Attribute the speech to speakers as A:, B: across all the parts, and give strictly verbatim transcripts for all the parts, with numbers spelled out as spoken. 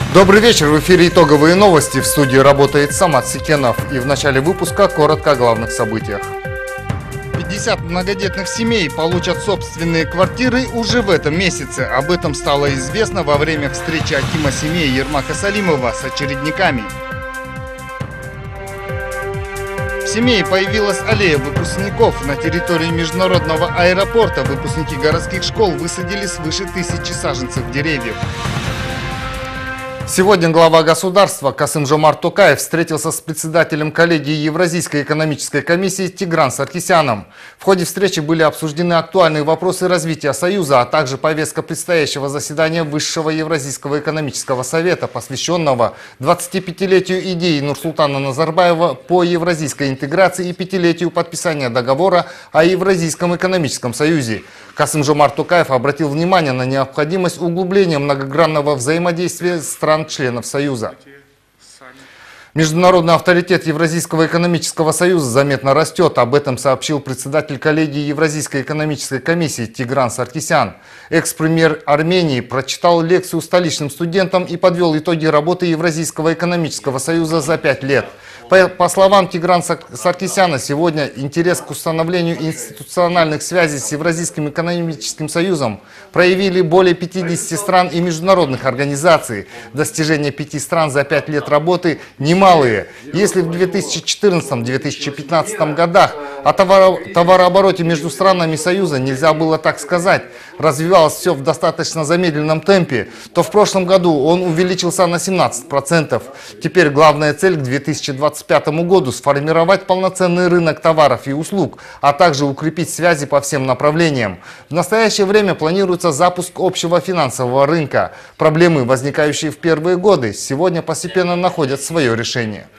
A: Добрый вечер, в эфире итоговые новости, в студии работает Самат Секенов, и в начале выпуска коротко о главных событиях. пятьдесят многодетных семей получат собственные квартиры уже в этом месяце. Об этом стало известно во время встречи акима семей Ермака Салимова с очередниками. В Семее появилась аллея выпускников. На территории международного аэропорта выпускники городских школ высадили свыше тысячи саженцев деревьев. Сегодня глава государства Касым-Жомарт Токаев встретился с председателем коллегии Евразийской экономической комиссии Тигран Саркисяном. В ходе встречи были обсуждены актуальные вопросы развития Союза, а также повестка предстоящего заседания Высшего Евразийского экономического совета, посвященного двадцатипятилетию идеи Нурсултана Назарбаева по евразийской интеграции и пятилетию подписания договора о Евразийском экономическом союзе. Касым-Жомарт Токаев обратил внимание на необходимость углубления многогранного взаимодействия стран-членов Союза. Международный авторитет Евразийского экономического союза заметно растет. Об этом сообщил председатель коллегии Евразийской экономической комиссии Тигран Саркисян. Экс-премьер Армении прочитал лекцию столичным студентам и подвел итоги работы Евразийского экономического союза за пять лет. По, по словам Тиграна Саркисяна, сегодня интерес к установлению институциональных связей с Евразийским экономическим союзом проявили более пятидесяти стран и международных организаций. Достижения пяти стран за пять лет работы немалые. Если в две тысячи четырнадцатом — две тысячи пятнадцатом годах о товаро товарообороте между странами Союза нельзя было так сказать, развивалось все в достаточно замедленном темпе, то в прошлом году он увеличился на семнадцать процентов. Теперь главная цель к две тысячи двадцать пятому году — сформировать полноценный рынок товаров и услуг, а также укрепить связи по всем направлениям. В настоящее время планируется запуск общего финансового рынка. Проблемы, возникающие в первые годы, сегодня постепенно находят свое решение.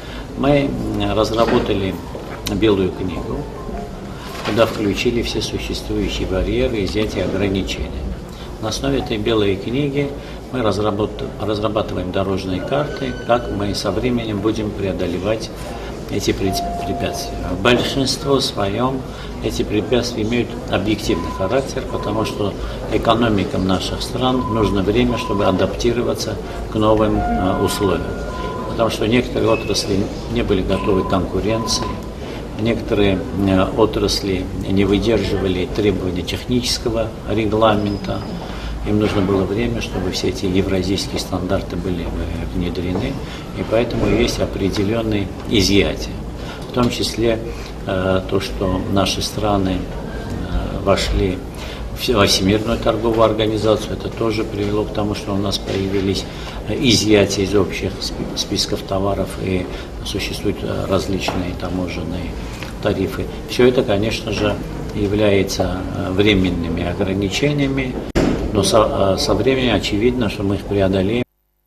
B: Мы разработали белую книгу, куда включили все существующие барьеры, изъятия ограничения. На основе этой белой книги мы разрабатываем дорожные карты, как мы со временем будем преодолевать эти препятствия. В большинстве своем эти препятствия имеют объективный характер, потому что экономикам наших стран нужно время, чтобы адаптироваться к новым условиям. Потому что некоторые отрасли не были готовы к конкуренции, некоторые отрасли не выдерживали требований технического регламента. Им нужно было время, чтобы все эти евразийские стандарты были внедрены, и поэтому есть определенные изъятия. В том числе э, то, что наши страны э, вошли во Всемирную торговую организацию, это тоже привело к тому, что у нас появились изъятия из общих списков товаров и существуют различные таможенные тарифы. Все это, конечно же, является временными ограничениями, но со, со временем очевидно, что мы их преодолеем.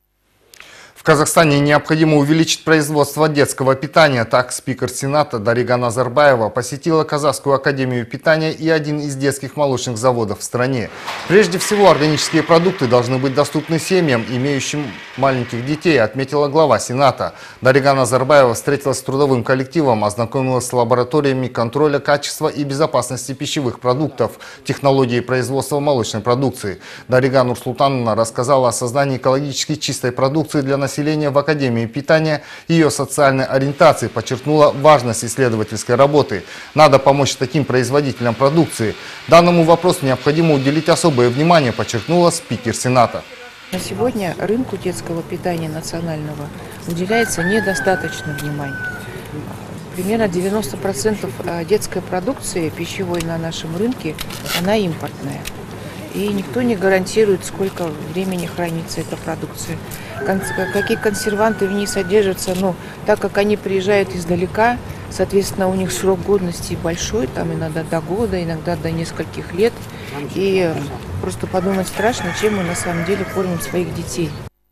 A: В Казахстане необходимо увеличить производство детского питания. Так, спикер Сената Дарига Назарбаева посетила Казахскую академию питания и один из детских молочных заводов в стране. Прежде всего, органические продукты должны быть доступны семьям, имеющим маленьких детей, отметила глава Сената. Дарига Назарбаева встретилась с трудовым коллективом, ознакомилась с лабораториями контроля качества и безопасности пищевых продуктов, технологии производства молочной продукции. Дарига Нурсултановна рассказала о создании экологически чистой продукции для населения населения в Академии питания, ее социальной ориентации, подчеркнула важность исследовательской работы. Надо помочь таким производителям продукции. Данному вопросу необходимо уделить особое внимание, подчеркнула спикер Сената.
C: На сегодня рынку детского питания национального уделяется недостаточно внимания. Примерно девяносто процентов детской продукции пищевой на нашем рынке, она импортная. И никто не гарантирует, сколько времени хранится эта продукция, какие консерванты в ней содержатся. Но так как они приезжают издалека, соответственно, у них срок годности большой, там иногда до года, иногда до нескольких лет. И просто подумать страшно, чем мы на самом деле кормим своих детей.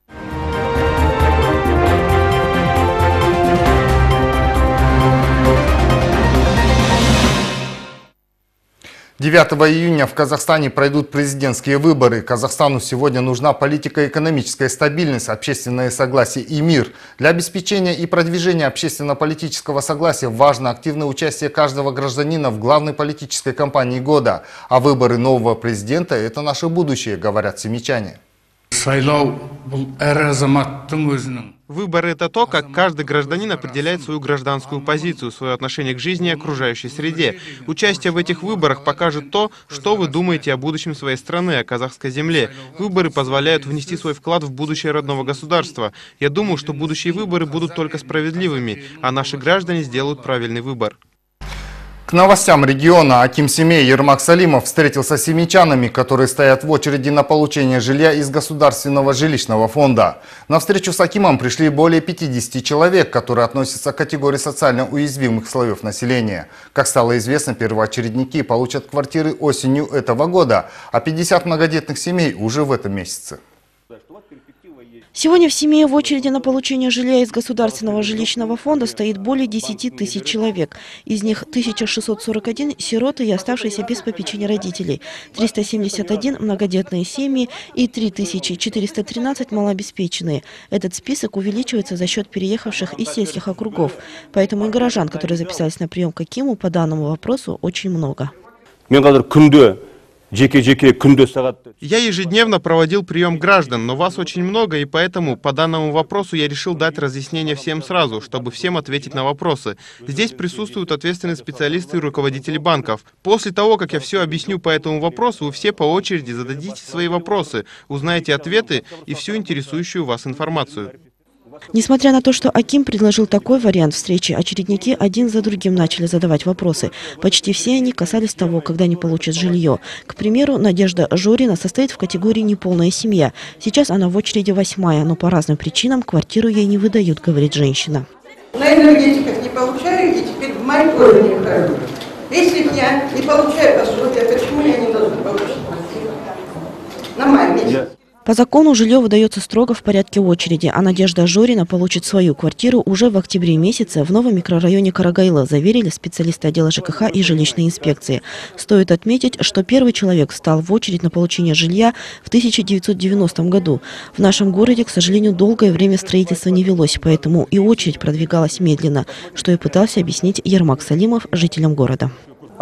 A: девятого июня в Казахстане пройдут президентские выборы. Казахстану сегодня нужна политико-экономическая стабильность, общественное согласие и мир. Для обеспечения и продвижения общественно-политического согласия важно активное участие каждого гражданина в главной политической кампании года. А выборы нового президента – это наше будущее, говорят семичане.
D: сайлау бұл әр азаматтың өзінің.
E: Выбор – это то, как каждый гражданин определяет свою гражданскую позицию, свое отношение к жизни и окружающей среде. Участие в этих выборах покажет то, что вы думаете о будущем своей страны, о казахской земле. Выборы позволяют внести свой вклад в будущее родного государства. Я думаю, что будущие выборы будут только справедливыми, а наши граждане сделают правильный выбор.
A: К новостям региона аким Семей Ермак Салимов встретился с семейчанами, которые стоят в очереди на получение жилья из Государственного жилищного фонда. На встречу с акимом пришли более пятидесяти человек, которые относятся к категории социально уязвимых слоев населения. Как стало известно, первоочередники получат квартиры осенью этого года, а пятьдесят многодетных семей уже в этом месяце.
F: Сегодня в Семее в очереди на получение жилья из Государственного жилищного фонда стоит более десяти тысяч человек. Из них тысяча шестьсот сорок один – сироты и оставшиеся без попечения родителей, триста семьдесят один – многодетные семьи и три тысячи четыреста тринадцать – малообеспеченные. Этот список увеличивается за счет переехавших из сельских округов. Поэтому и горожан, которые записались на прием к акиму, по данному вопросу очень много.
E: Я ежедневно проводил прием граждан, но вас очень много, и поэтому по данному вопросу я решил дать разъяснение всем сразу, чтобы всем ответить на вопросы. Здесь присутствуют ответственные специалисты и руководители банков. После того, как я все объясню по этому вопросу, вы все по очереди зададите свои вопросы, узнаете ответы и всю интересующую вас информацию.
F: Несмотря на то, что аким предложил такой вариант встречи, очередники один за другим начали задавать вопросы. Почти все они касались того, когда они получат жилье. К примеру, Надежда Жорина состоит в категории «неполная семья». Сейчас она в очереди восьмая, но по разным причинам квартиру ей не выдают, говорит женщина.
G: На энергетиках не получаю, и теперь в май тоже не хожу. Если я не получаю пособие, почему я не должна получить квартиру? На май месяц.
F: По закону жилье выдается строго в порядке очереди, а Надежда Жорина получит свою квартиру уже в октябре месяце в новом микрорайоне Карагайлы, заверили специалисты отдела ЖКХ и жилищной инспекции. Стоит отметить, что первый человек встал в очередь на получение жилья в тысяча девятьсот девяностом году. В нашем городе, к сожалению, долгое время строительство не велось, поэтому и очередь продвигалась медленно, что и пытался объяснить Ермак Салимов жителям города.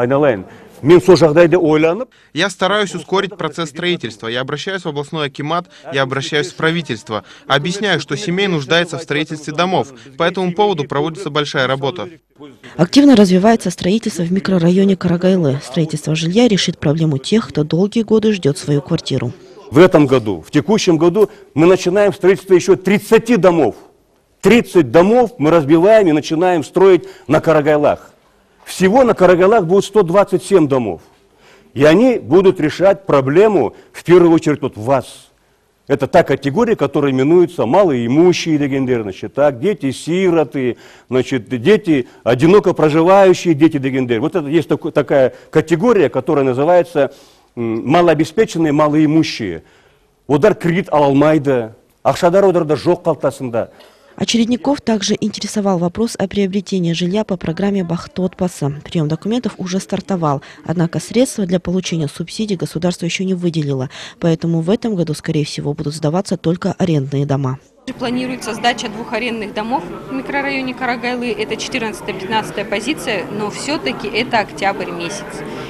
E: Я стараюсь ускорить процесс строительства. Я обращаюсь в областной акимат, я обращаюсь в правительство. Объясняю, что семей нуждается в строительстве домов. По этому поводу проводится большая работа.
F: Активно развивается строительство в микрорайоне Карагайлы. Строительство жилья решит проблему тех, кто долгие годы ждет свою квартиру.
H: В этом году, в текущем году, мы начинаем строительство еще тридцати домов. тридцать домов мы разбиваем и начинаем строить на Карагайлах. Всего на Карагайлах будет сто двадцать семь домов. И они будут решать проблему, в первую очередь, вот вас. Это та категория, которая именуется малоимущие, значит, так, дети-сироты, значит, дети, одиноко проживающие дети дегендер. Вот это есть такой, такая категория, которая называется малообеспеченные, малоимущие. Одар кредит алалмайды, ақшадар одарда жоқ қалтасында.
F: Очередников также интересовал вопрос о приобретении жилья по программе «Бақытты отбасы». Прием документов уже стартовал, однако средства для получения субсидий государство еще не выделило, поэтому в этом году, скорее всего, будут сдаваться только арендные дома.
I: Планируется сдача двух арендных домов в микрорайоне Карагайлы. Это четырнадцатая-пятнадцатая позиция, но все-таки это октябрь месяц.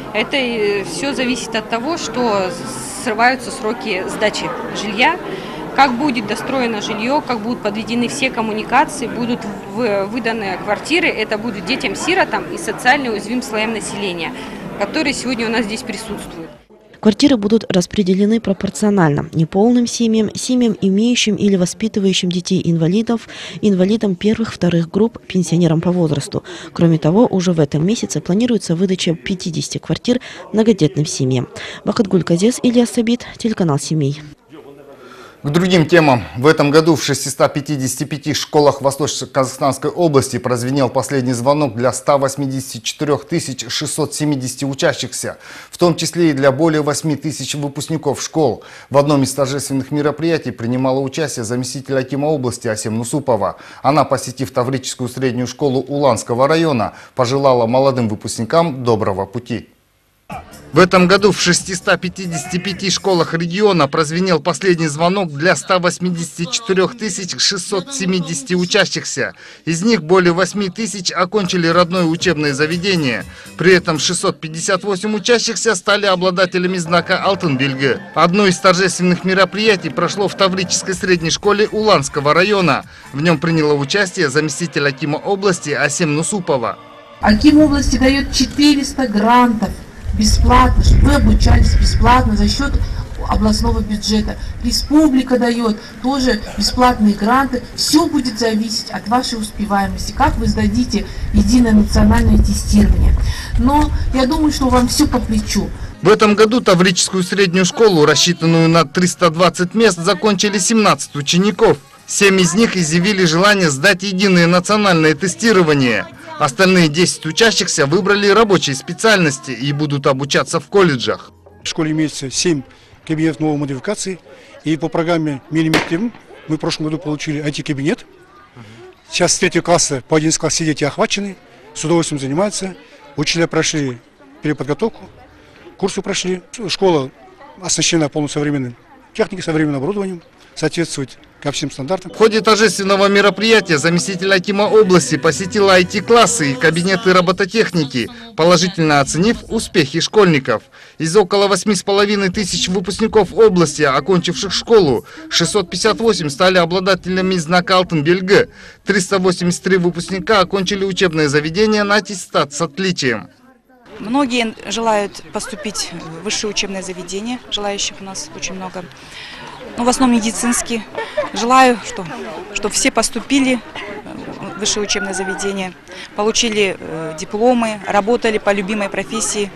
I: Это все зависит от того, что срываются сроки сдачи жилья. Как будет достроено жилье, как будут подведены все коммуникации, будут выданы квартиры, это будут детям-сиротам и социально уязвимым слоям населения, которые сегодня у нас здесь присутствуют.
F: Квартиры будут распределены пропорционально неполным семьям, семьям, имеющим или воспитывающим детей-инвалидов, инвалидам первых-вторых групп, пенсионерам по возрасту. Кроме того, уже в этом месяце планируется выдача пятидесяти квартир многодетным семьям. Бакытгуль Казес, Илья Сабит, телеканал «Семей».
A: К другим темам. В этом году в шестистах пятидесяти пяти школах Восточно-Казахстанской области прозвенел последний звонок для ста восьмидесяти четырёх тысяч шестисот семидесяти учащихся, в том числе и для более восьми тысяч выпускников школ. В одном из торжественных мероприятий принимала участие заместитель акима области Асем Нусупова. Она, посетив Таврическую среднюю школу Уланского района, пожелала молодым выпускникам доброго пути. В этом году в шестистах пятидесяти пяти школах региона прозвенел последний звонок для ста восьмидесяти четырёх тысяч шестисот семидесяти учащихся. Из них более восьми тысяч окончили родное учебное заведение. При этом шестьсот пятьдесят восемь учащихся стали обладателями знака «Алтын белгі». Одно из торжественных мероприятий прошло в Таврической средней школе Уланского района. В нем приняла участие заместитель акима области Асем Нусупова.
J: Аким области дает четыреста грантов бесплатно, чтобы вы обучались бесплатно за счет областного бюджета. Республика дает тоже бесплатные гранты. Все будет зависеть от вашей успеваемости, как вы сдадите единое национальное тестирование. Но я думаю, что вам все по плечу.
A: В этом году Таврическую среднюю школу, рассчитанную на триста двадцать мест, закончили семнадцать учеников. Семь из них изъявили желание сдать единое национальное тестирование. Остальные десять учащихся выбрали рабочие специальности и будут обучаться в колледжах.
K: В школе имеется семь кабинетов новой модификации. И по программе «Мини-мектеп» мы в прошлом году получили ай ти-кабинет. Сейчас с третьего класса по одиннадцатый класс все дети охвачены, с удовольствием занимаются. Учителя прошли переподготовку, курсы прошли. Школа оснащена полносовременной техникой, современным оборудованием, соответствует ко всем стандартам.
A: В ходе торжественного мероприятия заместитель акима области посетила ай ти-классы и кабинеты робототехники, положительно оценив успехи школьников. Из около восьми с половиной тысяч выпускников области, окончивших школу, шестьсот пятьдесят восемь стали обладателями знака «Алтын белгі». триста восемьдесят три выпускника окончили учебное заведение на аттестат с отличием.
L: Многие желают поступить в высшее учебное заведение, желающих у нас очень много. Ну, в основном медицинские. Желаю, что, чтобы все поступили в высшее учебное заведение, получили э, дипломы, работали по любимой профессии.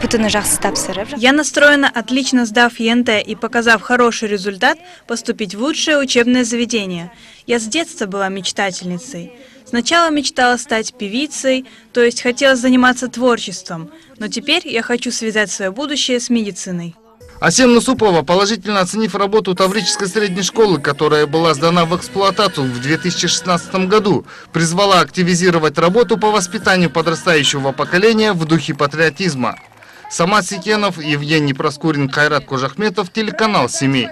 M: Я настроена, отлично сдав ЕНТ и показав хороший результат, поступить в лучшее учебное заведение. Я с детства была мечтательницей. Сначала мечтала стать певицей, то есть хотела заниматься творчеством, но теперь я хочу связать свое будущее с медициной.
A: Асем Нусупова, положительно оценив работу Таврической средней школы, которая была сдана в эксплуатацию в две тысячи шестнадцатом году, призвала активизировать работу по воспитанию подрастающего поколения в духе патриотизма. Самат Сикенов, Евгений Проскурин, Кайрат Кожахметов, телеканал «Семей».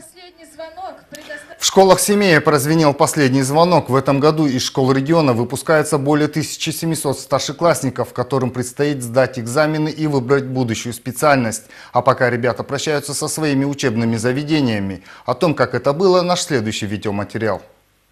A: В школах Семея прозвенел последний звонок. В этом году из школ региона выпускается более тысячи семисот старшеклассников, которым предстоит сдать экзамены и выбрать будущую специальность. А пока ребята прощаются со своими учебными заведениями. О том, как это было, наш следующий видеоматериал.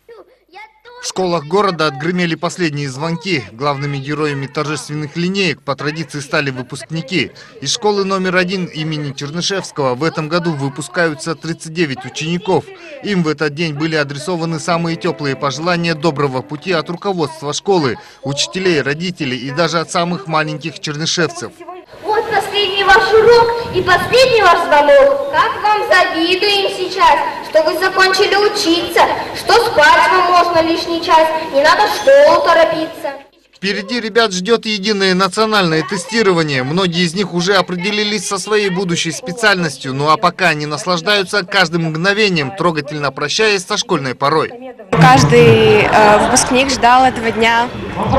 A: В школах города отгремели последние звонки. Главными героями торжественных линеек по традиции стали выпускники. Из школы номер один имени Чернышевского в этом году выпускаются тридцать девять учеников. Им в этот день были адресованы самые теплые пожелания доброго пути от руководства школы, учителей, родителей и даже от самых маленьких чернышевцев.
N: Вот последний ваш урок и последний ваш звонок. Как вам завидуем сейчас, что вы закончили учиться, что спать вам можно лишний час, не надо в школу торопиться.
A: Впереди ребят ждет единое национальное тестирование. Многие из них уже определились со своей будущей специальностью. Ну а пока они наслаждаются каждым мгновением, трогательно прощаясь со школьной порой.
O: Каждый э, выпускник ждал этого дня,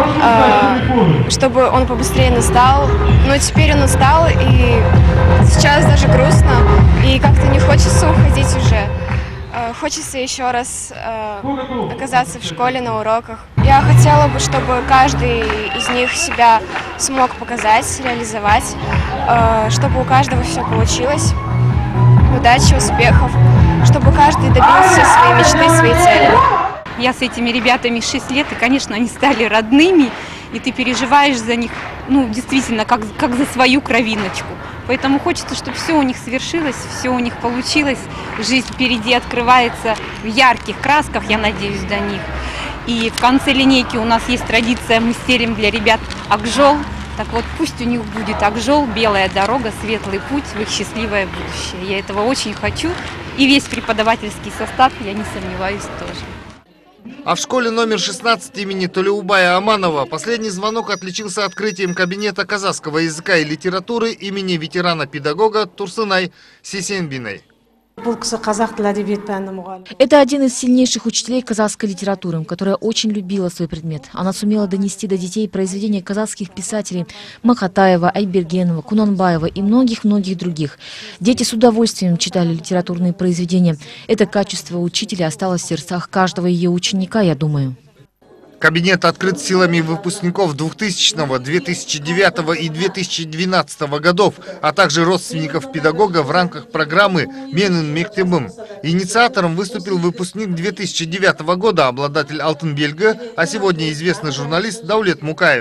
O: э, чтобы он побыстрее настал. Но теперь он устал, и сейчас даже грустно, и как-то не хочется уходить уже. Э, хочется еще раз э, оказаться в школе на уроках. Я хотела бы, чтобы каждый из них себя смог показать, реализовать, э, чтобы у каждого все получилось. Удачи, успехов, чтобы каждый добился своей мечты, своей цели.
I: Я с этими ребятами шесть лет, и, конечно, они стали родными, и ты переживаешь за них, ну, действительно, как, как за свою кровиночку. Поэтому хочется, чтобы все у них свершилось, все у них получилось. Жизнь впереди открывается в ярких красках, я надеюсь, до них. И в конце линейки у нас есть традиция, мы стелим для ребят акжол. Так вот, пусть у них будет акжол, белая дорога, светлый путь в их счастливое будущее. Я этого очень хочу. И весь преподавательский состав, я не сомневаюсь, тоже.
A: А в школе номер шестнадцать имени Толеубая Аманова последний звонок отличился открытием кабинета казахского языка и литературы имени ветерана-педагога Турсынай Сисенбиной.
P: Это один из сильнейших учителей казахской литературы, которая очень любила свой предмет. Она сумела донести до детей произведения казахских писателей Махатаева, Айбергенова, Кунанбаева и многих-многих других. Дети с удовольствием читали литературные произведения. Это качество учителя осталось в сердцах каждого ее ученика, я думаю.
A: Кабинет открыт силами выпускников двухтысячного, две тысячи девятого и две тысячи двенадцатого годов, а также родственников педагога в рамках программы «Менин мектебым». Инициатором выступил выпускник две тысячи девятого года, обладатель «Алтын белгі», а сегодня известный журналист Даулет Мукаев.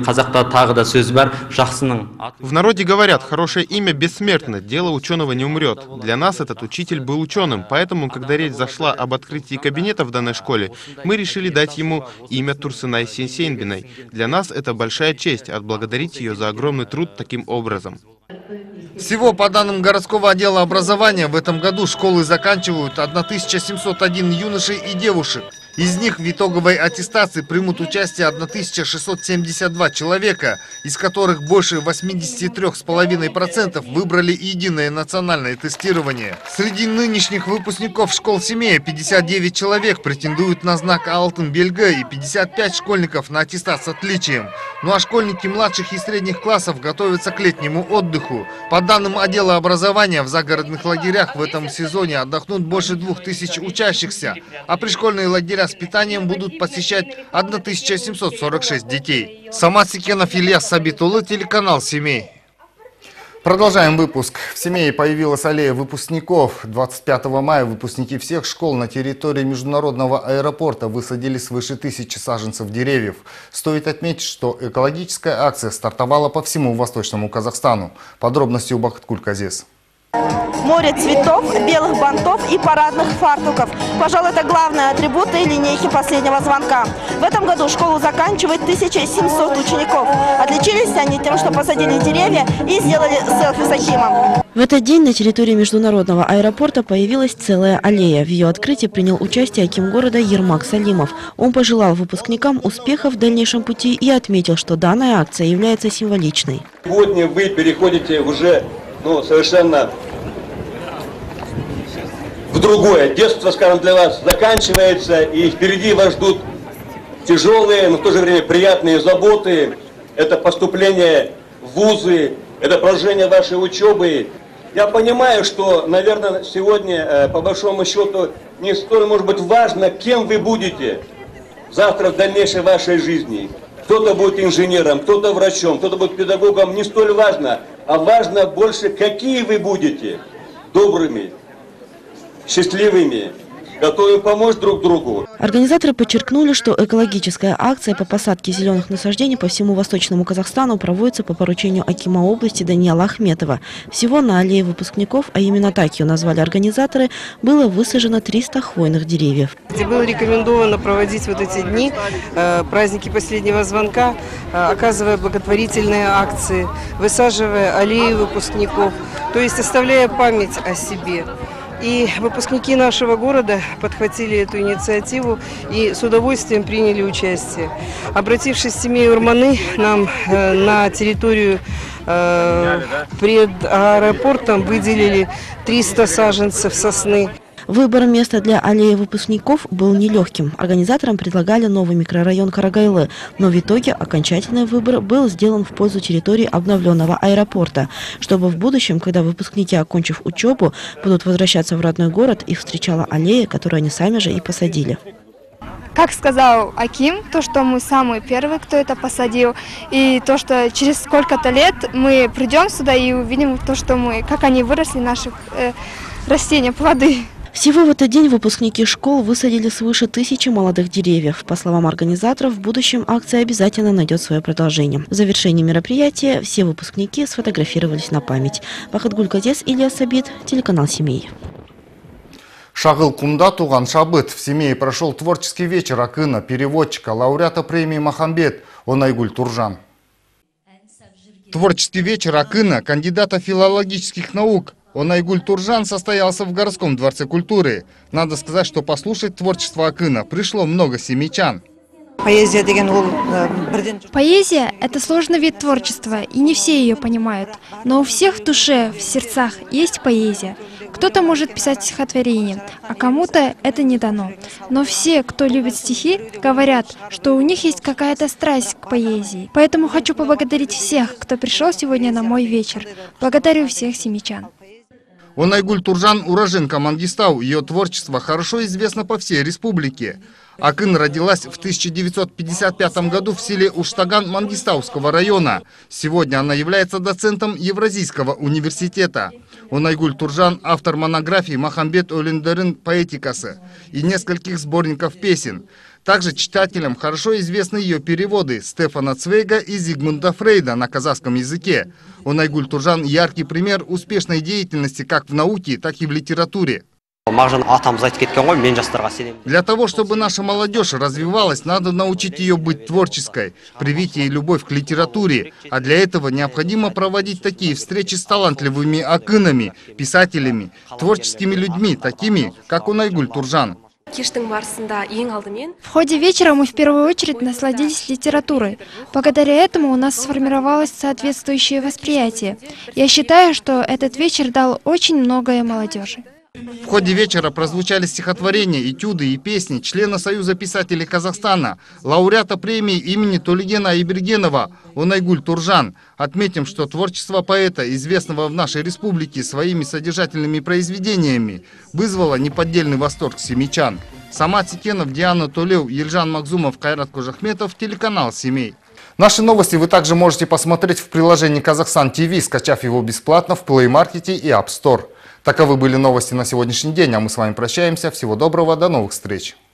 E: В народе говорят, хорошее имя бессмертно, дело ученого не умрет. Для нас этот учитель был ученым, поэтому, когда речь зашла об открытии кабинета в данной школе, мы решили дать ему имя Турсынай Сейнбиной. Для нас это большая честь отблагодарить ее за огромный труд таким образом.
A: Всего по данным городского отдела образования в этом году школы заканчивают тысяча семьсот один юношей и девушек. Из них в итоговой аттестации примут участие тысяча шестьсот семьдесят два человека, из которых больше восьмидесяти трёх и пяти десятых процента выбрали единое национальное тестирование. Среди нынешних выпускников школ Семея пятьдесят девять человек претендуют на знак «Алтын белгі» и пятьдесят пять школьников на аттестат с отличием. Ну а школьники младших и средних классов готовятся к летнему отдыху. По данным отдела образования, в загородных лагерях в этом сезоне отдохнут больше двух тысяч учащихся, а пришкольные лагеря с питанием будут посещать тысяча семьсот сорок шесть детей. Самат Секенов, Ильяс Сабитулы, телеканал «Семей». Продолжаем выпуск. В Семее появилась аллея выпускников. двадцать пятого мая выпускники всех школ на территории международного аэропорта высадили свыше тысячи саженцев деревьев. Стоит отметить, что экологическая акция стартовала по всему Восточному Казахстану. Подробности у Бахыткуль Казес.
Q: Море цветов, белых бантов и парадных фартуков. Пожалуй, это главные атрибуты линейки последнего звонка. В этом году школу заканчивает тысяча семьсот учеников. Отличились они тем, что посадили деревья и сделали селфи с Акимом.
F: В этот день на территории международного аэропорта появилась целая аллея. В ее открытии принял участие аким города Ермак Салимов. Он пожелал выпускникам успехов в дальнейшем пути и отметил, что данная акция является символичной.
H: Сегодня вы переходите уже ну, совершенно в другое. Детство, скажем, для вас заканчивается, и впереди вас ждут тяжелые, но в то же время приятные заботы. Это поступление в вузы, это продолжение вашей учебы. Я понимаю, что, наверное, сегодня, по большому счету, не столь, может быть, важно, кем вы будете завтра в дальнейшей вашей жизни. Кто-то будет инженером, кто-то врачом, кто-то будет педагогом, не столь важно. А важно больше, какие вы будете добрыми, счастливыми, готовы помочь друг другу.
F: Организаторы подчеркнули, что экологическая акция по посадке зеленых насаждений по всему Восточному Казахстану проводится по поручению акима области Даниила Ахметова. Всего на аллее выпускников, а именно так ее назвали организаторы, было высажено триста хвойных деревьев.
R: Было рекомендовано проводить вот эти дни, праздники последнего звонка, оказывая благотворительные акции, высаживая аллеи выпускников, то есть оставляя память о себе. И выпускники нашего города подхватили эту инициативу и с удовольствием приняли участие. Обратившись в семью Урманы, нам э, на территорию э, пред аэропортом выделили триста саженцев сосны.
F: Выбор места для аллеи выпускников был нелегким. Организаторам предлагали новый микрорайон Карагайлы, но в итоге окончательный выбор был сделан в пользу территории обновленного аэропорта, чтобы в будущем, когда выпускники, окончив учебу, будут возвращаться в родной город, их встречала аллея, которую они сами же и посадили.
O: Как сказал Аким, то, что мы самые первые, кто это посадил, и то, что через сколько-то лет мы придем сюда и увидим то, что мы, как они выросли, наши э, растения, плоды.
F: Всего в этот день выпускники школ высадили свыше тысячи молодых деревьев. По словам организаторов, в будущем акция обязательно найдет свое продолжение. В завершении мероприятия все выпускники сфотографировались на память. Бахыткуль Казес, Ильяс Сабит, телеканал «Семей».
A: Шагыл Кумда туган шабыт. В Семее прошел творческий вечер акына, переводчика, лауреата премии Махамбет Онайгуль Туржан. Творческий вечер акына, кандидата филологических наук Онайгуль Туржан состоялся в городском дворце культуры. Надо сказать, что послушать творчество акына пришло много семейчан.
S: Поэзия – это сложный вид творчества, и не все ее понимают. Но у всех в душе, в сердцах есть поэзия. Кто-то может писать стихотворение, а кому-то это не дано. Но все, кто любит стихи, говорят, что у них есть какая-то страсть к поэзии. Поэтому хочу поблагодарить всех, кто пришел сегодня на мой вечер. Благодарю всех семичан.
A: Онайгуль Туржан – уроженка Мангистау. Ее творчество хорошо известно по всей республике. Акын родилась в тысяча девятьсот пятьдесят пятом году в селе Уштаган Мангистауского района. Сегодня она является доцентом Евразийского университета. Онайгуль Туржан – автор монографии «Махамбет Олендерин. Поэтикасы» и нескольких сборников песен. Также читателям хорошо известны ее переводы Стефана Цвейга и Зигмунда Фрейда на казахском языке. Онайгуль Туржан – яркий пример успешной деятельности как в науке, так и в литературе. Для того, чтобы наша молодежь развивалась, надо научить ее быть творческой, привить ей любовь к литературе. А для этого необходимо проводить такие встречи с талантливыми акынами, писателями, творческими людьми, такими, как Онайгуль Туржан.
S: В ходе вечера мы в первую очередь насладились литературой. Благодаря этому у нас сформировалось соответствующее восприятие. Я считаю, что этот вечер дал очень многое молодежи.
A: В ходе вечера прозвучали стихотворения, этюды и песни члена Союза писателей Казахстана, лауреата премии имени Толигена Айбергенова Онайгуль Туржан. Отметим, что творчество поэта, известного в нашей республике своими содержательными произведениями, вызвало неподдельный восторг семичан. Самат Сикенов, Диана Толев, Ельжан Макзумов, Кайрат Кожахметов, телеканал «Семей». Наши новости вы также можете посмотреть в приложении Казахстан ТВ, скачав его бесплатно в Play Market и App Store. Таковы были новости на сегодняшний день, а мы с вами прощаемся. Всего доброго, до новых встреч!